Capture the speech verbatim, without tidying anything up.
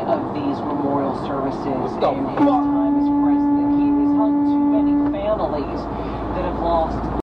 of these memorial services in his time as president. He has helped too many families that have lost